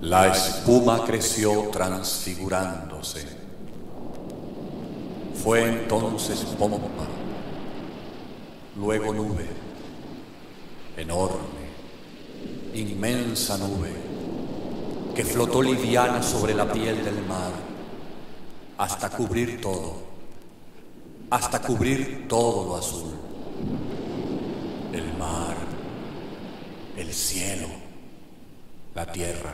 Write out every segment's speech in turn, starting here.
La espuma creció transfigurándose. Fue entonces pompa, luego nube, enorme, inmensa nube, que flotó liviana sobre la piel del mar, hasta cubrir todo lo azul. El mar, el cielo, la tierra.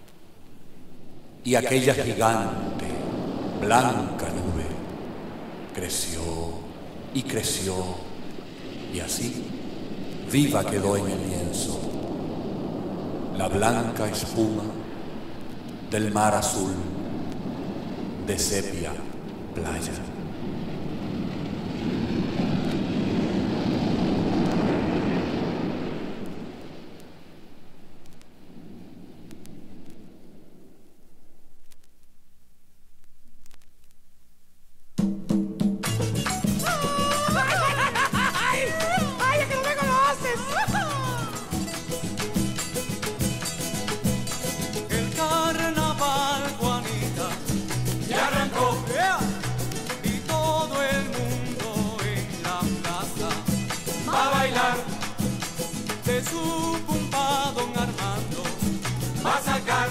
Y aquella gigante, blanca nube creció y creció, y así viva quedó en el lienzo la blanca espuma del mar azul de sepia playa. De su pumpa don Armando va a sacar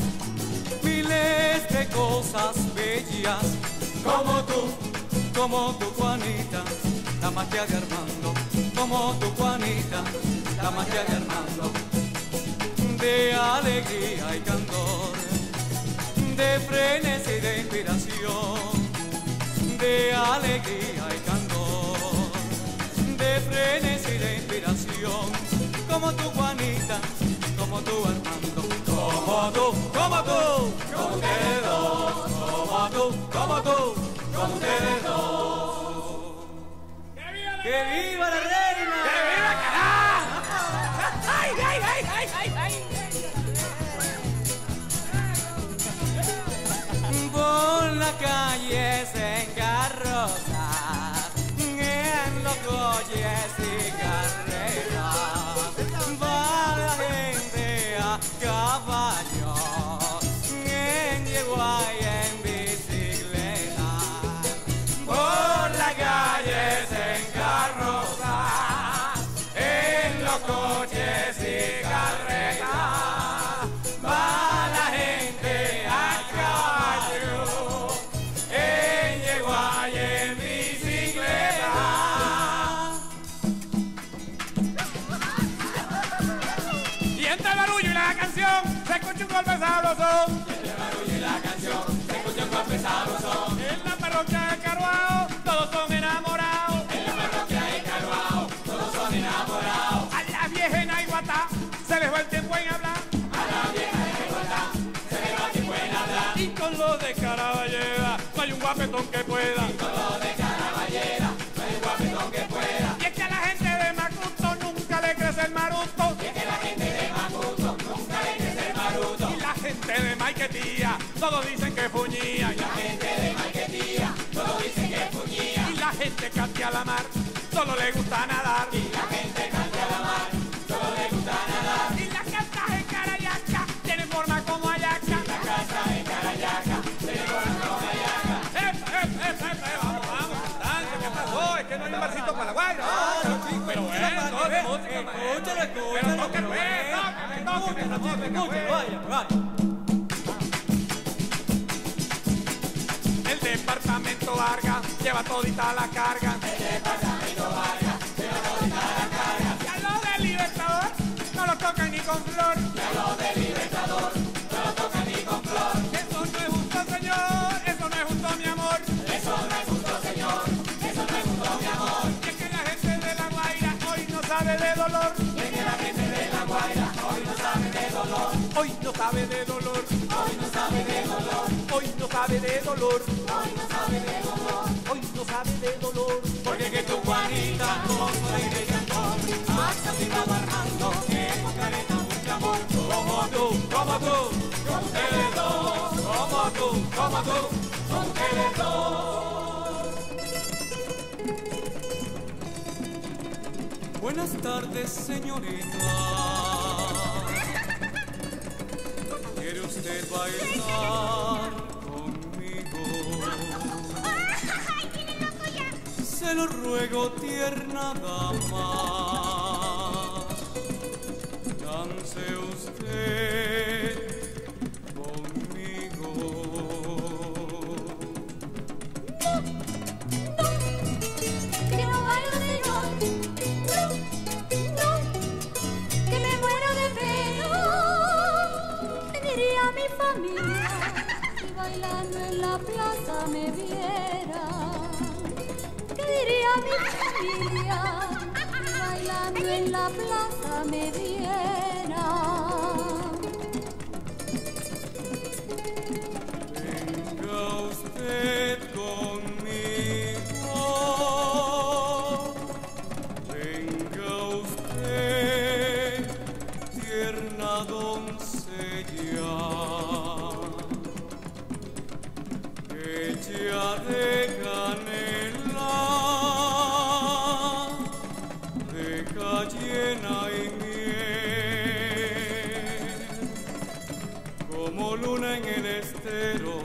miles de cosas bellas, como tú Juanita, la magia de Armando, como tú Juanita, la magia de Armando, de alegría y candor, de frenesí y de inspiración, de alegría y candor, de frenesí y de inspiración. Como tú Juanita, como tú Armando, como ustedes dos, como ustedes dos. ¡Que viva la reina! ¡Que viva carajo! ¡Ay, ay, ay, ay, ay, ay! Por la calle se encarroza, en los coches y carreras. Va la gente a caballo, en yegua y en bicicleta. Por la calle se encarroza, en los coches y carretas. Va la gente a caballo, en yegua y en bicicleta. La canción se escucha un golpe sabroso. Y entre barullo y la canción se escucha un golpe sabroso. En la parroquia de Caruao todos son enamorados. En la parroquia de Caruao todos son enamorados. A la vieja en Aiguatá se les va el tiempo en hablar. A la vieja en Aiguatá se les va el tiempo en hablar. Y con los de Caraballeda no hay un guapetón que pueda. Y con los de Caraballeda no hay un guapetón que pueda. Y es que a la gente de Macuto nunca le crece el maruto. Y es que la gente de Macuto nunca le crece el maruto. Y la gente de Maiquetía todos dicen que fuñía. Y la gente de Maiquetía todos dicen que fuñía. Y la gente que hacia la mar solo le gusta nadar. Y la gente que hacia la mar solo le gusta nadar. Y las casas en Carayaca tienen forma como ayaca. Y las casas en Carayaca tienen forma como ayaca. Vamos, vamos, cantante, ¿qué pasó? Es que no hay un barcito para la guaira. Pero bueno, escúchalo, vaya. El departamento Vargas lleva todita la carga. El departamento Vargas lleva todita la carga. Y a lo del Libertador no lo tocan ni con flor. Y a lo del Libertador no lo tocan ni con flor. Eso no es justo, señor, eso no es justo, mi amor. Eso no es justo, señor, eso no es justo, mi amor. Y es que la gente de La Guaira hoy no sabe de dolor. Y es que la gente de La Guaira hoy no sabe de dolor. Hoy no sabe de dolor. Hoy no sabe de dolor. Hoy no sabe de dolor. Hoy no sabe de dolor. Hoy no sabe de dolor. Porque que tu Juanita con su aire y cantor ha castigado a Armando que con careta mucho amor. Como tú, con ustedes dos. Como tú, con ustedes dos. Buenas tardes, señorita. ¿Quiere usted bailar conmigo? ¡Ay, tiene loco ya! Se lo ruego, tierna dama, dance usted conmigo. Que no bailo, señor. No, que me muero de pena. ¿Qué diría mi familia si bailando en la plaza me viera? ¿Qué diría mi familia si bailando en la plaza me viera? Venga usted conmigo, venga usted, tierna doncella, hecha de canela, de cayena y miel, como luna en el estero,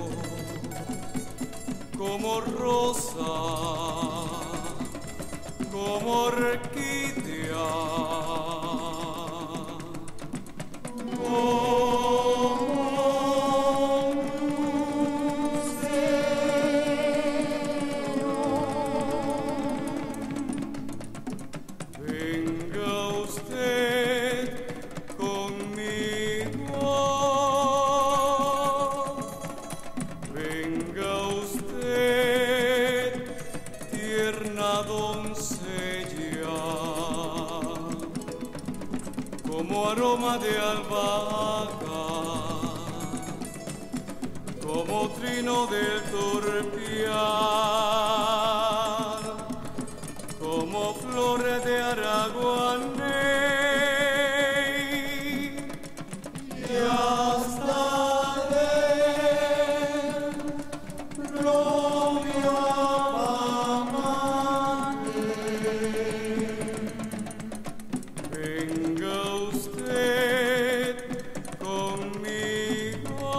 como rosa, como orquídea, venga usted conmigo, venga usted, tierna doncella, como aroma de albahaca, como trino del turpial, como flores de araguaney, y hasta del propio amante. Venga usted conmigo,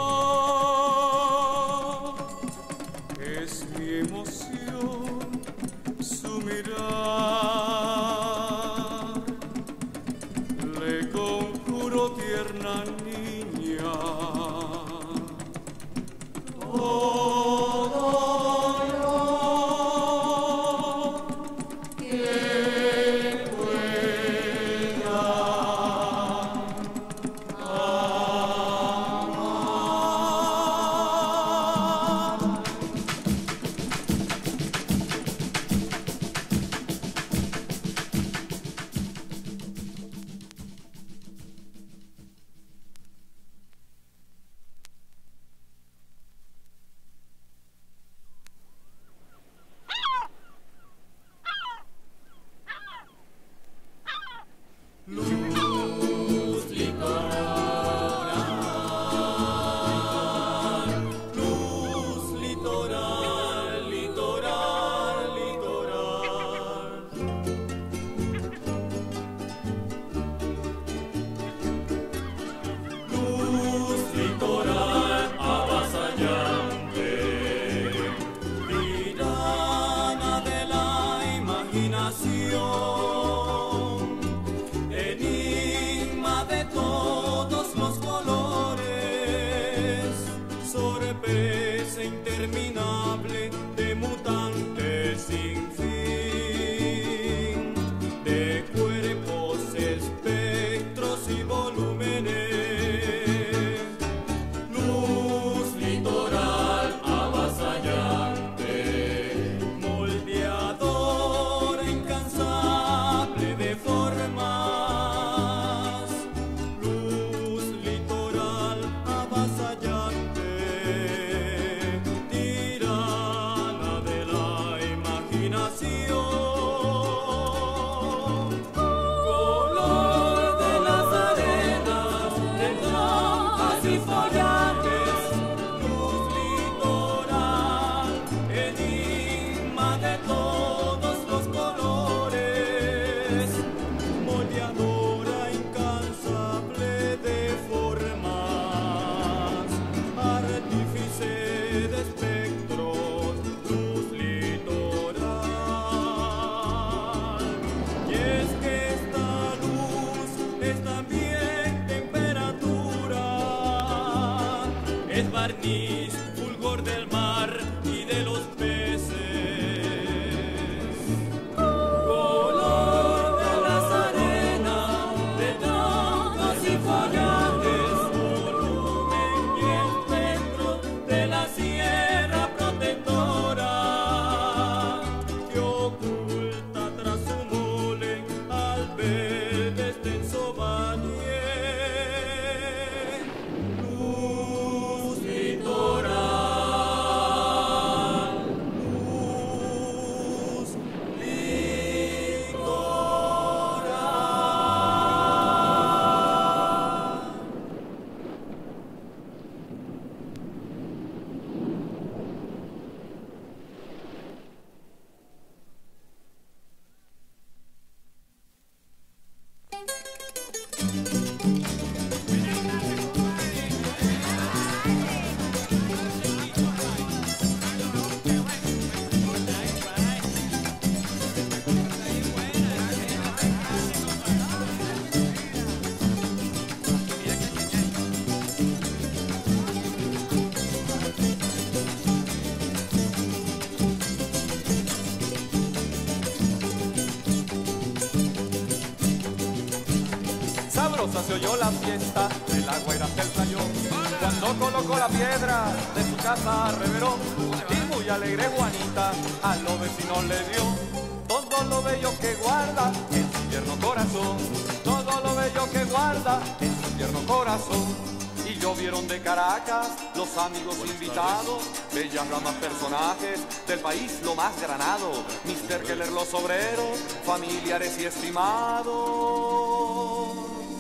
es mi emoción su mirar, le conjuro, tierna niña, todo lo que pueda amar. es barniz, fulgor del mar y de los peces. Color de las arenas, de troncos y follajes, volumen y espectro de la sierra protectora que oculta tras su mole al verde extenso valle. Luz litoral, luz litoral. Sabrosa se oyó la fiesta de la guaira hasta el playón, cuando colocó la piedra de su casa reveró, y muy alegre Juanita a los vecinos le dio todo lo bello que guarda en su tierno corazón, todo lo bello que guarda en su tierno corazón. Y llovieron de Caracas los amigos invitados, bellas ramas personajes del país lo más granado, Mr. Keller los obreros, familiares y estimados.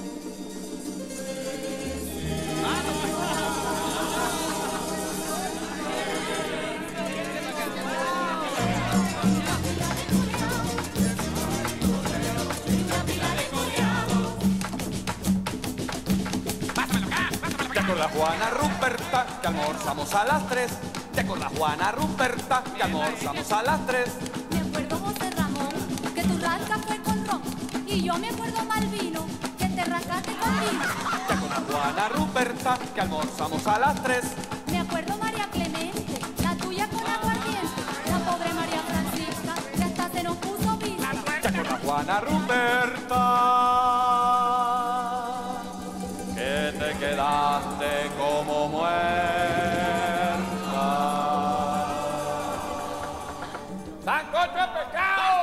¿Te acuerdas, Juana Ruperta, que almorzamos a las 3? ¿Te acuerdas, Juana Ruperta, que almorzamos a las 3? Me acuerdo, José Ramón, que tu rasca fue con ron. Y yo me acuerdo, Malvino, que te rascaste con vino. ¿Te acuerdas, Juana Ruperta, que almorzamos a las 3? Me acuerdo, María Clemente, la tuya con aguardiente. La pobre María Francisca, que hasta se nos puso vino. ¿Te acuerdas, Juana Ruperta, que te quedaste como muerta? ¡Sancocho de pescado!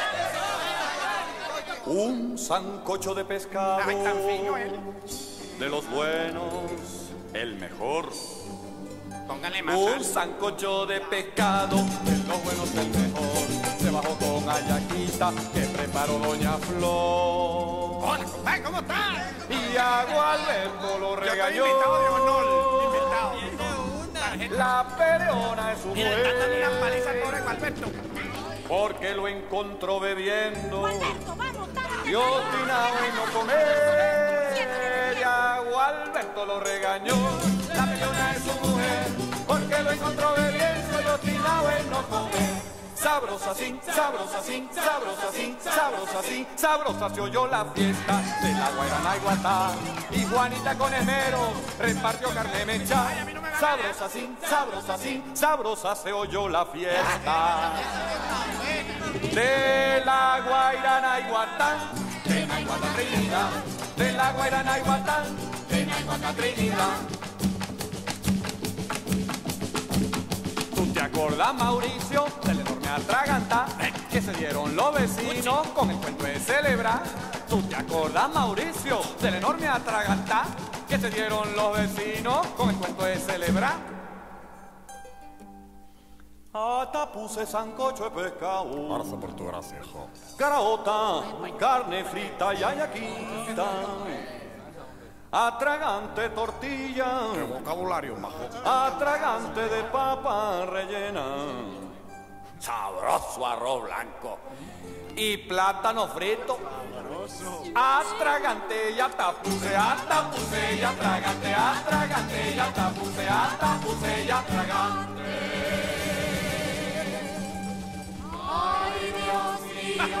Un sancocho de pescado, de los buenos, el mejor. Póngale más Un sal. sancocho de pescado, de los buenos, el mejor. Se bajó con ayaquita que preparó doña Flor. Hola, compadre, ¿cómo está? Y a Gualberto lo Yo estoy regañó. invitado de honor, invitado. La peleona es su Mira, le están dando una paliza al mujer, pobre Gualberto. porque lo encontró bebiendo Alberto, vamos, y obstinado en no comer. Y a Gualberto lo regañó. La peleona es su mujer, porque lo encontró bebiendo y obstinado en no comer. Sabrosa sí, sabrosa sí, sabrosa sí, sabrosa sí, sabrosa se oyó la fiesta de la Guairana y Guatá. Y Juanita con esmero repartió carne mecha. Sabrosa sí, sabrosa sí, sabrosa se oyó la fiesta de la Guairana y Guatá, de la Guatá Trinidad, de la Guairana y Guatá, de la Guatá Trinidad. ¿Tú te acuerdas, Mauricio, del enorme atraganta que se dieron los vecinos con el cuento de celebrar? ¿Tú te acuerdas, Mauricio, del enorme atraganta que se dieron los vecinos con el cuento de celebrar? Hasta puse sancocho de pescado, Gracias por tu gracia, hijo. caraota, carne frita y ayaquita, atragante tortilla, Qué vocabulario, majo. atragante de papa rellena, sabroso arroz blanco y plátano frito, atragante y atapuse, y atragante, atragante y atapuse, y atragante. Ay, Dios mío,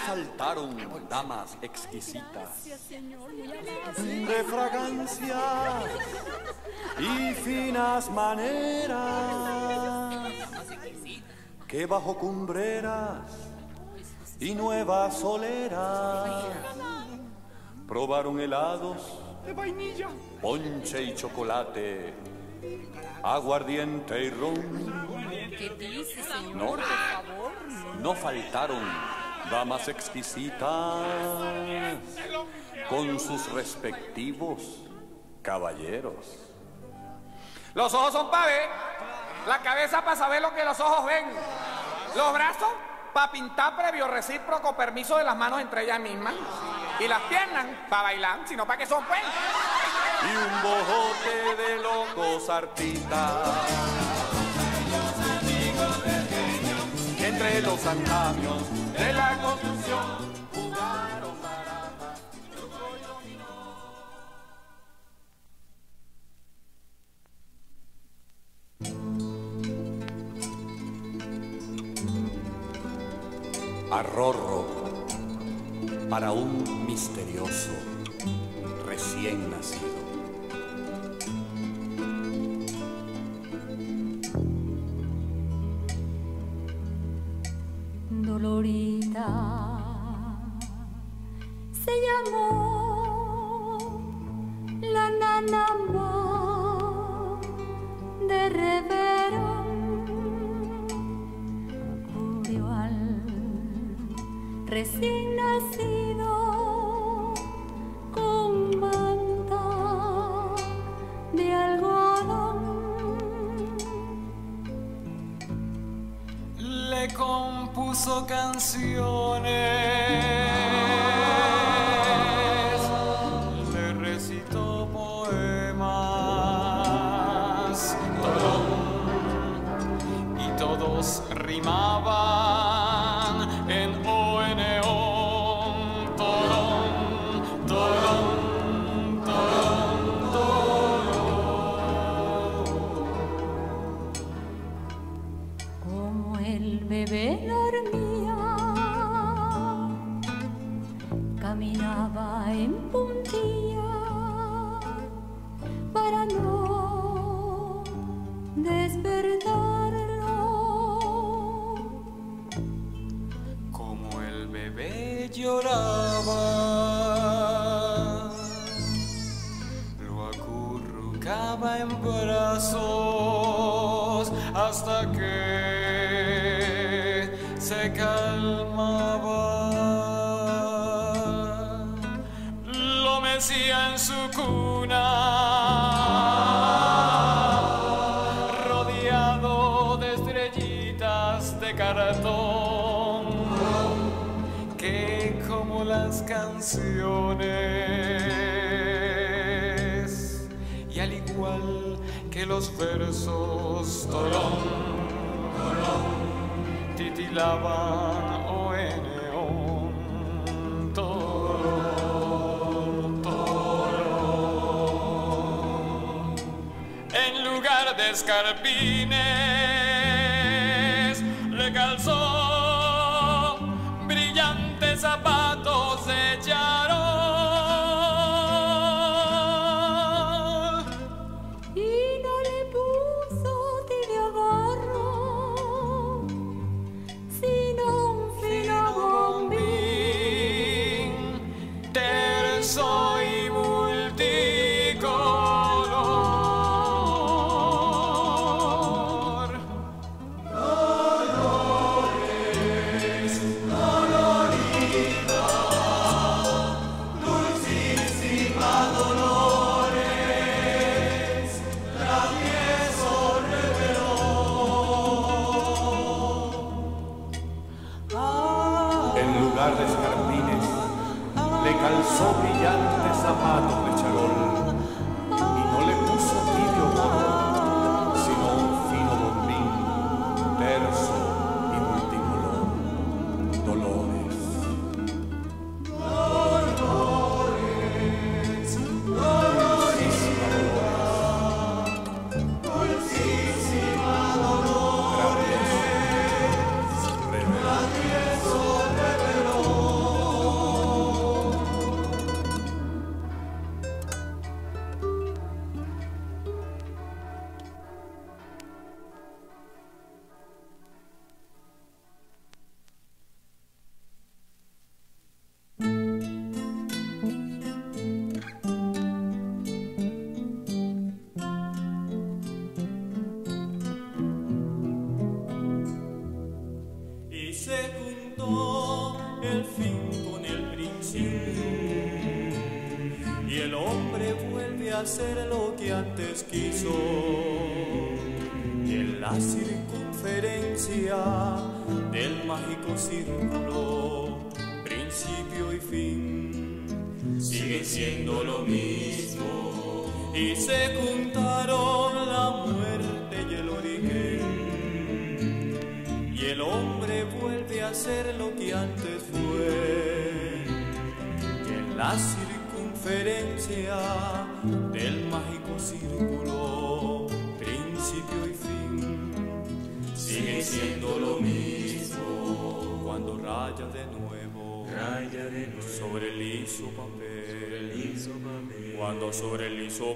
faltaron damas exquisitas, de fragancia y finas maneras, que bajo cumbreras y nuevas soleras probaron helados De vainilla. ponche y chocolate, aguardiente y ron. ¿Qué dice, señor? No, Por favor. no faltaron damas exquisitas con sus respectivos caballeros. Los ojos son para ver, la cabeza para saber lo que los ojos ven, los brazos para pintar previo recíproco permiso de las manos entre ellas mismas y las piernas para bailar, sino para que son pues. Y un bojote de locos artistas que entre los andamios de la construcción jugaron barajas, truco y dominó. Arrorro para un misterioso recién nacido. Dolorita se llamó la nana más de Reverón, murió al recién nacido con manta de algodón. Le compuso canciones, le recitó poemas, y todos rimaban en o, en, on, torón, torón, torón, torón. Como el bebé dormía, caminaba en puntilla para no despertarlo. Como el bebé lloraba, lo acurrucaba en brazos hasta que se calmaba. Lo mecía en su cuna, rodeado de estrellitas de cartón, que como las canciones, y al igual que los versos, torón, torón, titilaban o, en, on, torón, torón. En lugar de escarpines, le calzó brillantes zapatos de charol. Y no le puso tibio gorro, sino un fino bombín, terso y multicolor. En lugar de escarpines, le calzó brillantes zapatos de charol y no le puso tibio gorro, sino un fino bombín, terso y multicolor. Dolores. Dulcísima Dolores. Travieso reveló. y se juntó el fin con el principio, y el hombre vuelve a hacer lo que antes quiso, y en la circunferencia del mágico círculo, principio y fin siguen siendo lo mismo, y se juntaron la muerte y el origen, y el hombre vuelve a ser lo que antes fue, y en la circunferencia del mágico círculo, principio y fin sigue siendo lo mismo, cuando raya de nuevo sobre el liso papel, cuando sobre el liso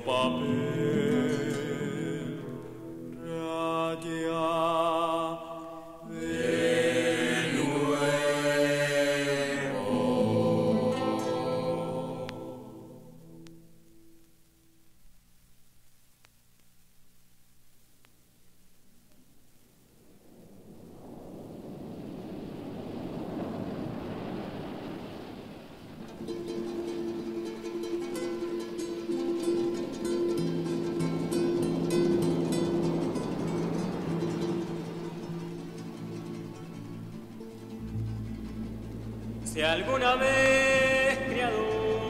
papel raya de nuevo. Si alguna vez criado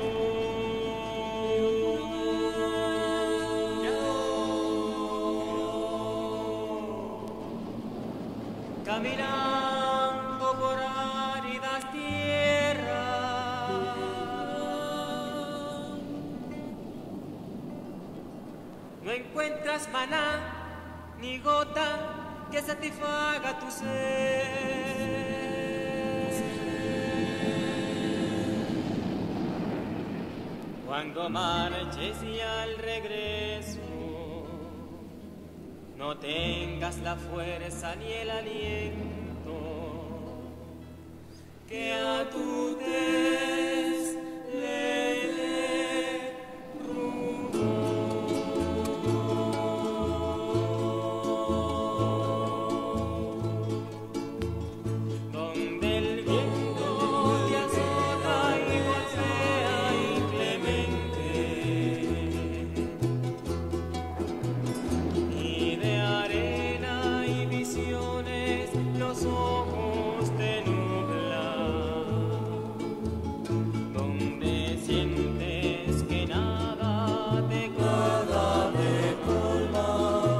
caminando por áridas tierras, no encuentras maná ni gota que satisfaga tu sed. Cuando marches y al regreso no tengas la fuerza ni el aliento que a tu tez le dé rumbo. Donde el viento te azota y golpea inclemente, y de arena y visiones los ojos te nublan, donde sientes que nada te colma,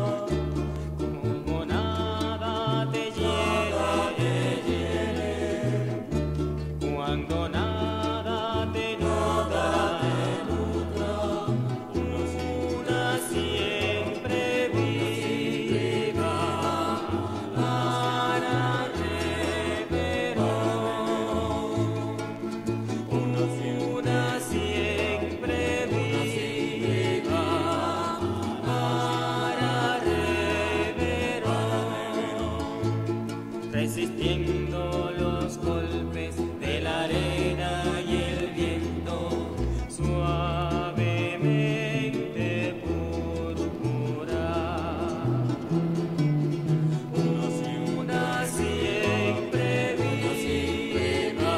como nada te hiere, cuando nada te nutra, una siempre viva para reverón, una siempre viva para reverón, resistiendo los golpes de la arena y el viento suavemente púrpura. Una siempre viva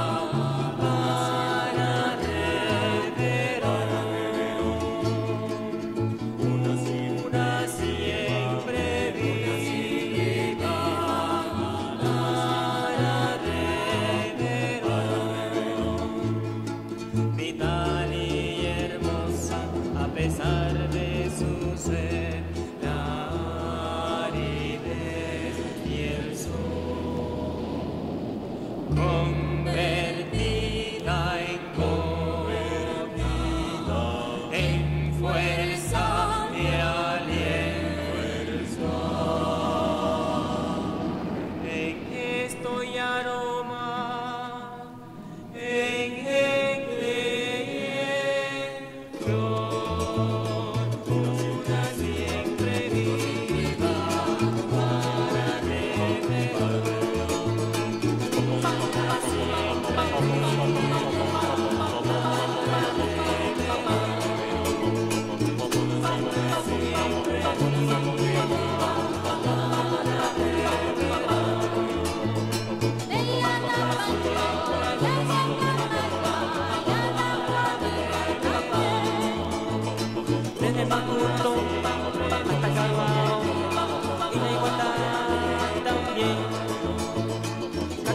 para reverón, una siempre viva para reverón.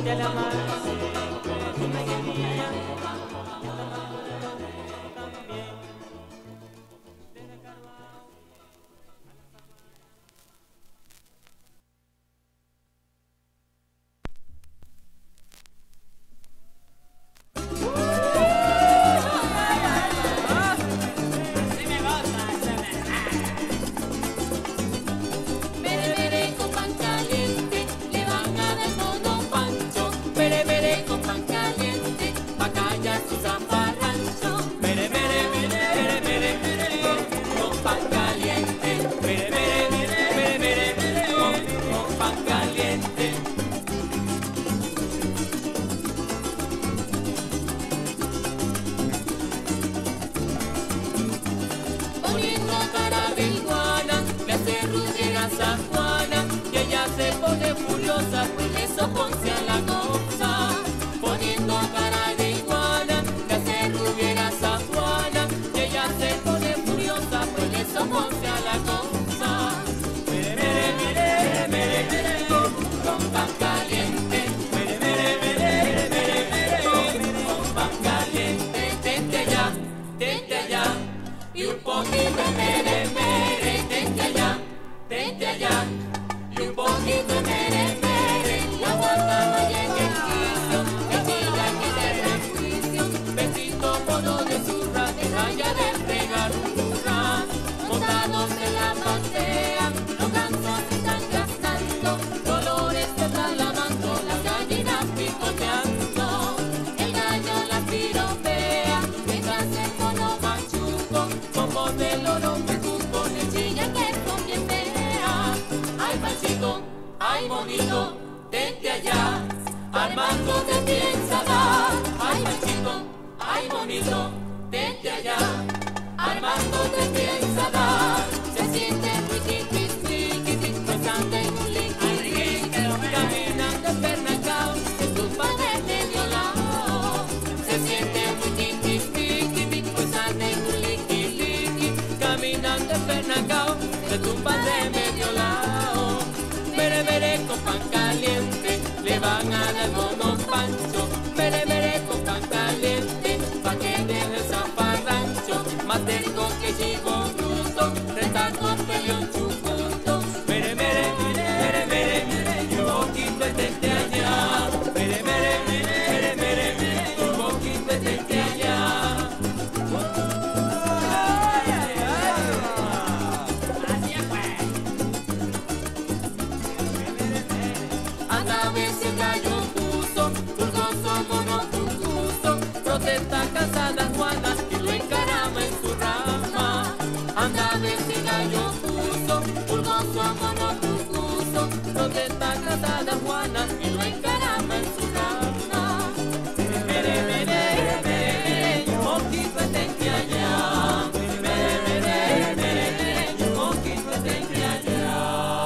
de la mar. Ay monito, tente allá, Armando te piensa dar. Ay machito, ay monito, tente allá, Armando te piensa dar. Se siente riqui, pensando en un liqui, caminando pernacao, se tumba de medio lado. Se siente riqui, pensando en un liqui, caminando pernacao, se tumba de medio lado. Mere con pan caliente, le van a dar mono Pancho. Mere con pan caliente, pa' que deje el zafarrancho. Más terco que chivo bruto, retardo peleón chucuto. Mere, y un poquito el tente allá. Mere, un poquito el tente allá. Protesta casada Juana y lo encarama en su rama. Anda a ver si gallo puso, pulgoso mono cucuso. Protesta casada Juana y lo encarama en su rama. Mere, un poquito de tente allá. Mere, un poquito de tente allá.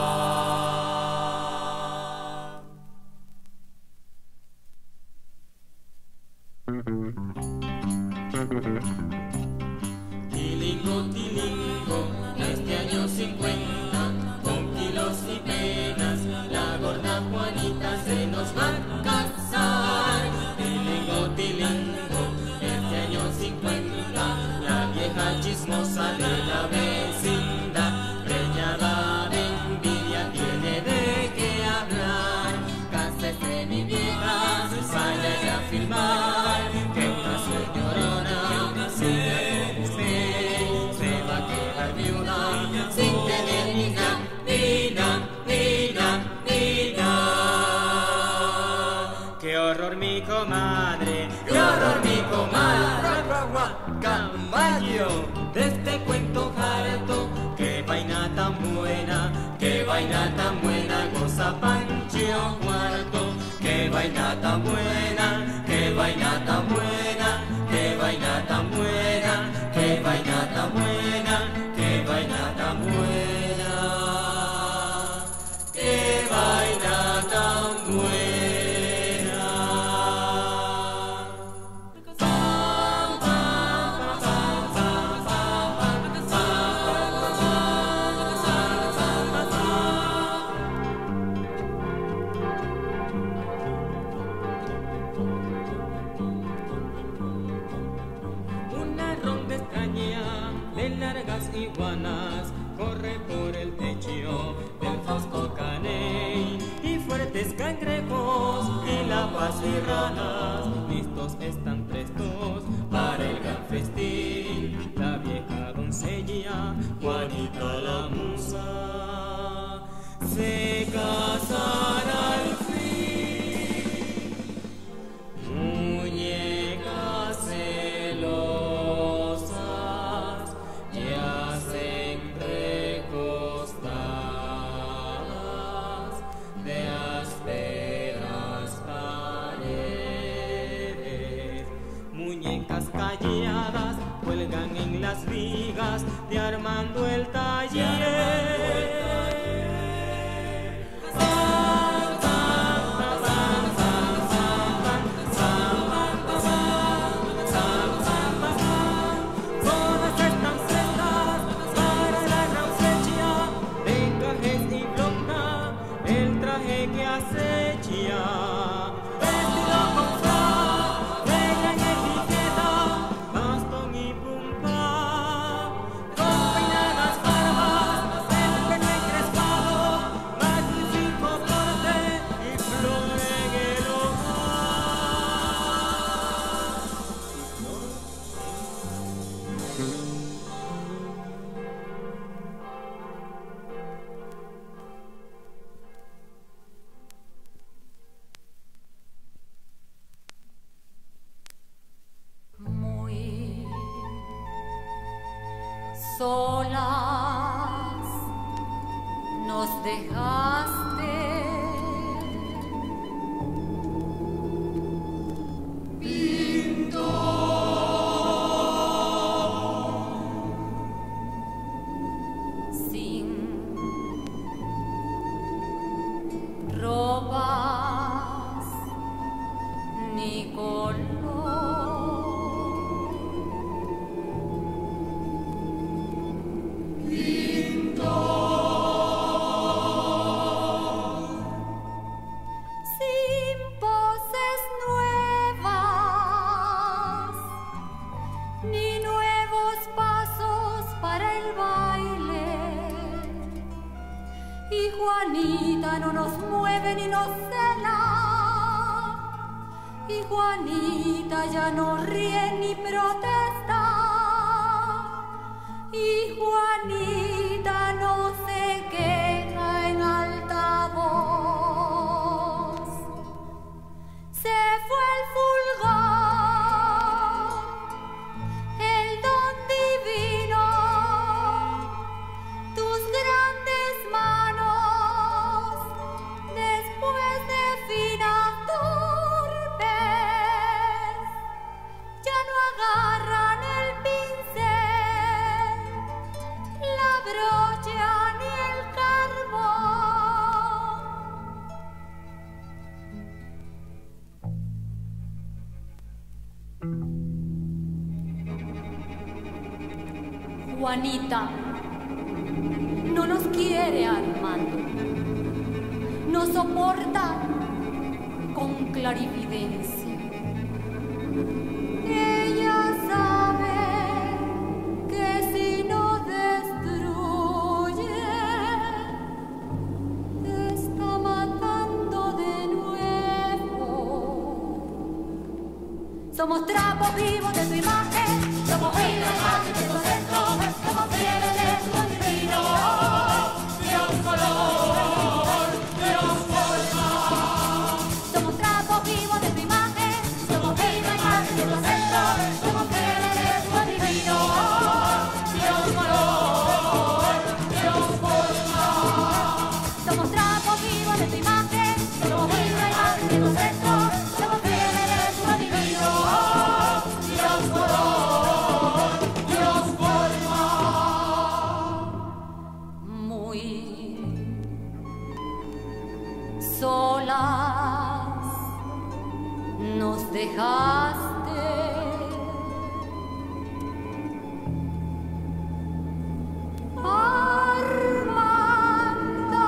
Tilingo, este año 50, con kilos y penas, la gorda Juanita se nos va a casar. Tilingo, este año 50, la vieja chismosa de la vecindad, preñada de envidia tiene de qué hablar. Cásese mi vieja, vaya a filmar, que una señorona se va a quedar viuda sin tener ni nada. Qué horror mi comadre, Camayo, de este cuento harto. Qué vaina tan buena, goza Pancho Cuarto. Qué vaina tan buena, qué vaina tan buena, qué vaina tan buena, qué vaina tan buena, qué vaina tan buena, qué vaina tan buena. iguanas, corre por el techo del Fausto Caney, y fuertes cangrejos y lapas y ranas, listos están prestos para el gran festín. La vieja doncella, Juanita la musa, se casará al fin. Muñecas celosas yacen recostadas de ásperas paredes. Muñecas calladas cuelgan en las vigas de Armando el Taller. Solas nos dejaste, Pinto, sin robas ni color. Juanita no nos mueve ni nos cela, y Juanita ya no ríe ni protesta, y Juanita no se queja en alta voz. Se fue el fulgor, el don divino, tus grandes manos, después de finas torpes, ya no agarran el pincel, la brocha ni el carbón. Juanita no nos quiere Armando, no soporta con clarividencia. Ella sabe que si nos destruye, está matando de nuevo. Somos trapos vivos de tu imagen, somos vida imagen de tu centro, somos fieles de tu destino. Dios color, Dios forma. Somos trapos vivos de tu imagen, somos vida imagen de tu centro, somos fieles de tu divino. Dios color, Dios forma. Somos trapos vivos de tu imagen, somos vida imagen de tu centro, somos fieles de tu divino. Dios color, Dios forma. Muy solas nos dejaste, Armando.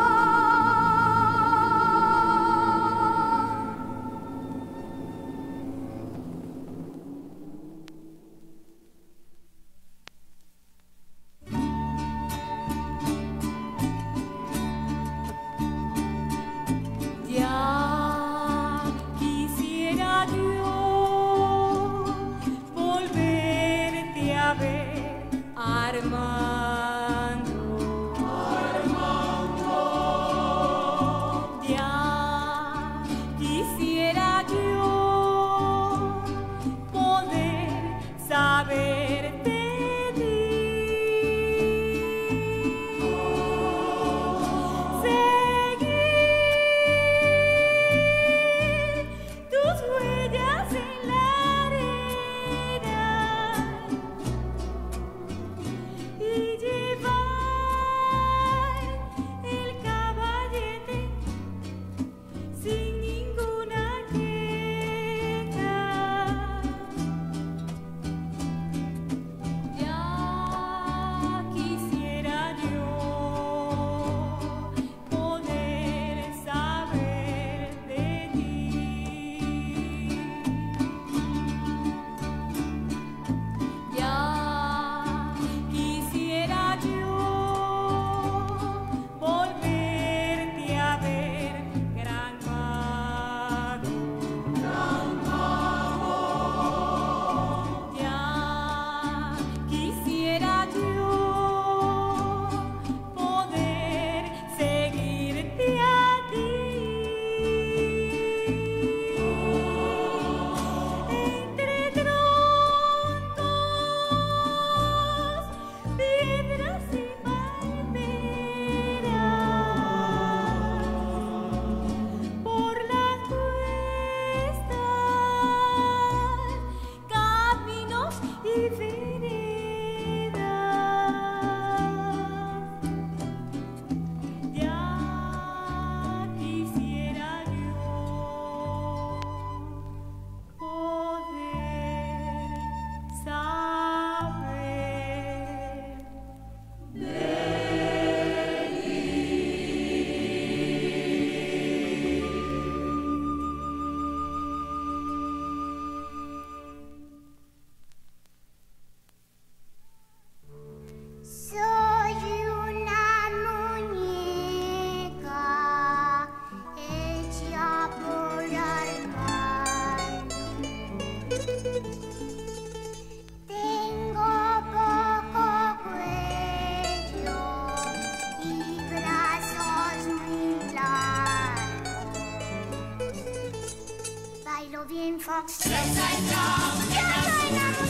Fox. Yo soy la muñeca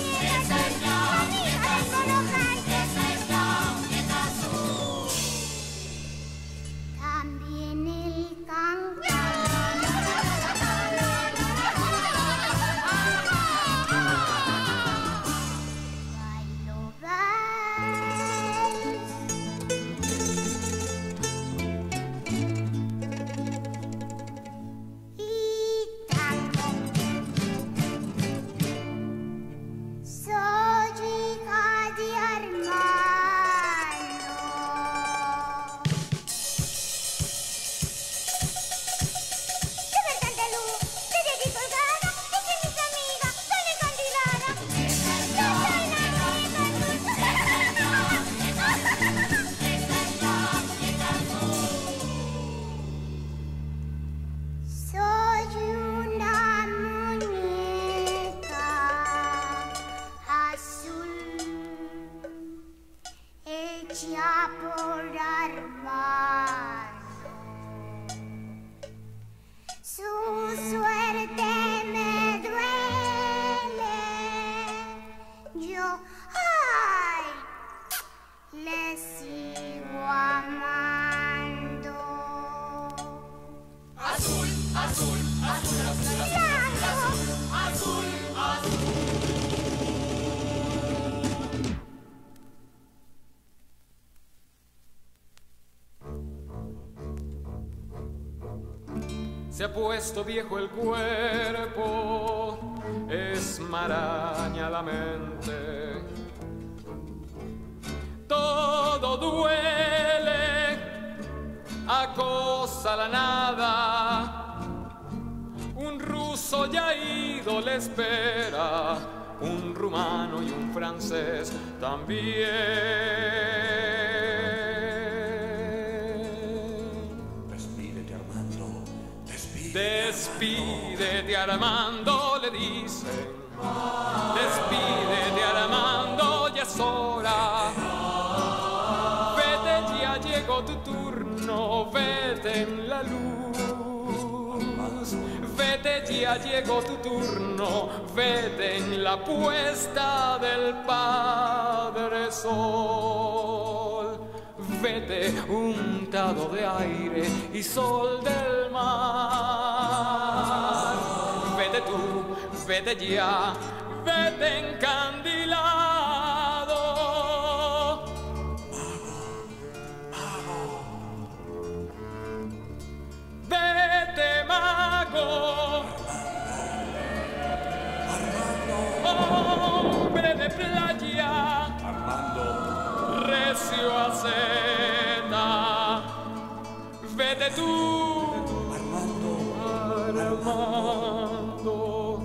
conmigo tengo los brazos. Yo soy la muñeca azul. También el bailo por Armando. Su suerte me duele. Yo, ay, le sigo amando. Azul, azul, azul, azul, azul, azul, azul. Se ha puesto viejo el cuerpo, es maraña la mente. Todo duele, acosa la nada. Un ruso ya ido le espera, un rumano y un francés también. Despídete, Armando, le dicen. Despídete, Armando, ya es hora. Vete, ya llegó tu turno, vete en la luz. Vete ya llegó tu turno, vete en la puesta del Padre Sol. Vete untado de aire y sol del mar. Vete tú, vete ya, vete encandilado. Vete, mago. Hombre de playa. Recio aceta. Vete tú, Armando,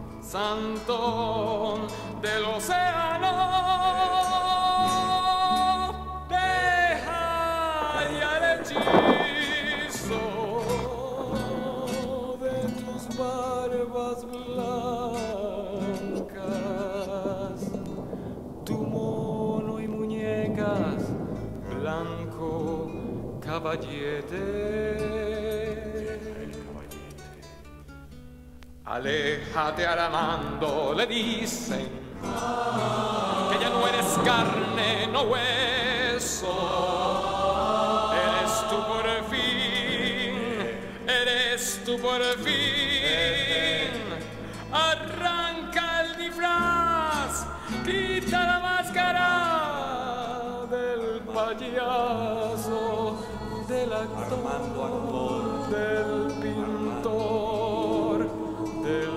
Santón del océano. Deja ya el hechizo de tus barbas blancas, tu mono y muñecas, blanco caballete. Aléjate, Armando, le dicen que ya no eres carne, no hueso. Eres tú por fin, eres tú por fin. Arranca el disfraz, quita la máscara del payaso, del actor, del pintor, del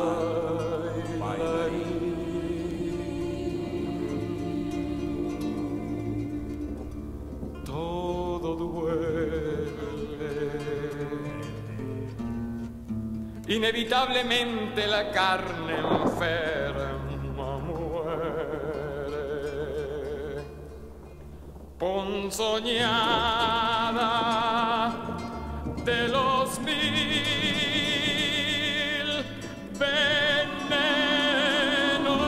bailarín. Todo duele. Inevitablemente la carne enferma muere. Ponzoñada de los mil venenos.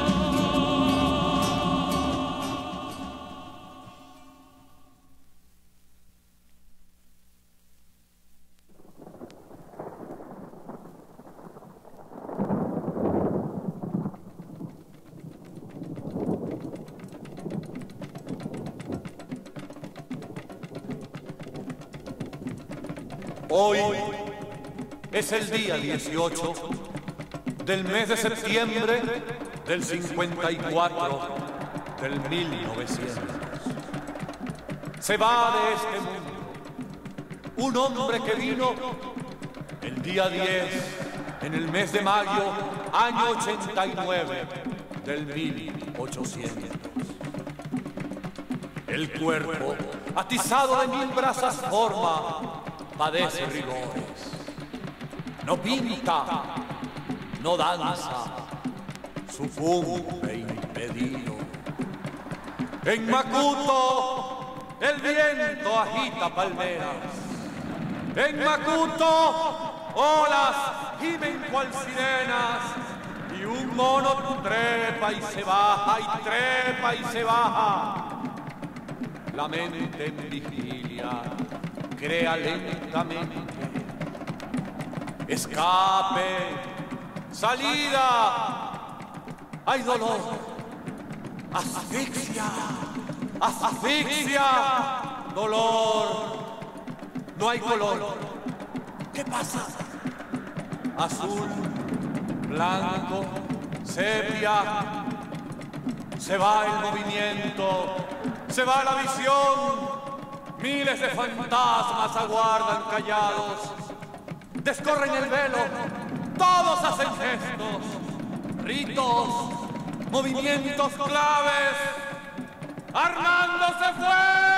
Hoy es el día 18 del mes de septiembre del 54 del 1900. Se va de este mundo un hombre que vino el día 10 en el mes de mayo, año 89 del 1800. El cuerpo, atizado de 1000 brasas, forma, padece rigores. No pinta, no danza, sucumbe impedido. En Macuto el viento agita palmeras. En Macuto olas gimen cual sirenas. Y un mono trepa y se baja, y trepa y se baja. La mente en vigilia crea lentamente. Escape, salida, hay dolor, asfixia, asfixia, dolor, no hay color. ¿Qué pasa? Azul, blanco, sepia, se va el movimiento, se va la visión. Miles de fantasmas aguardan callados. Descorren el velo, todos hacen gestos, ritos, movimientos claves. ¡Armando se fue!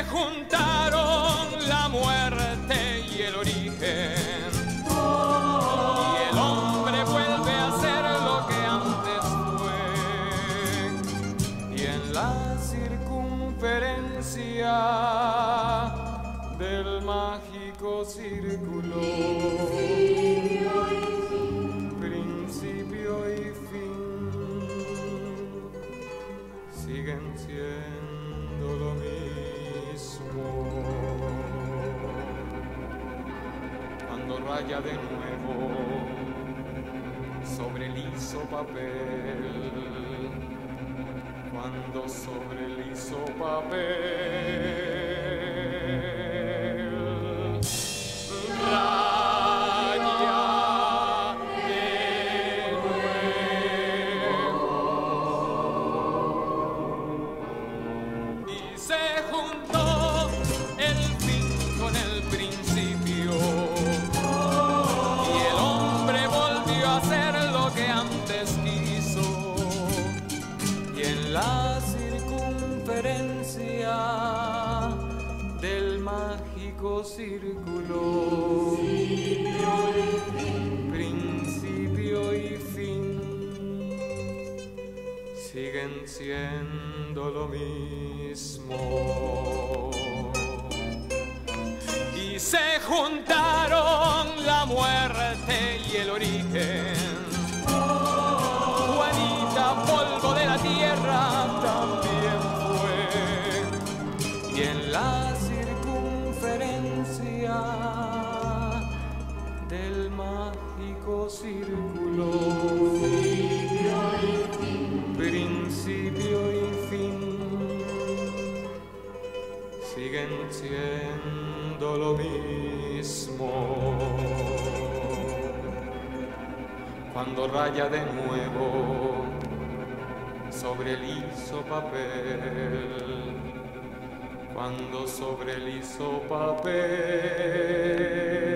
juntaron la muerte y el origen, y el hombre vuelve a ser lo que antes fue, y en la circunferencia del mágico círculo, principio y fin siguen siendo lo mismo. Cuando raya de nuevo sobre liso papel, cuando sobre liso papel raya de nuevo y se juntó el fin con el principio y el hombre volvió a hacer lo que antes quiso, y en la circunferencia del mágico círculo, principio y fin siguen siendo lo mismo. Y se juntaron la muerte y el origen. Juanita, polvo de la tierra, también fue, y en la circunferencia del mágico círculo, principio y fin siguen siendo lo mismo. Cuando raya de nuevo sobre liso papel, cuando sobre liso papel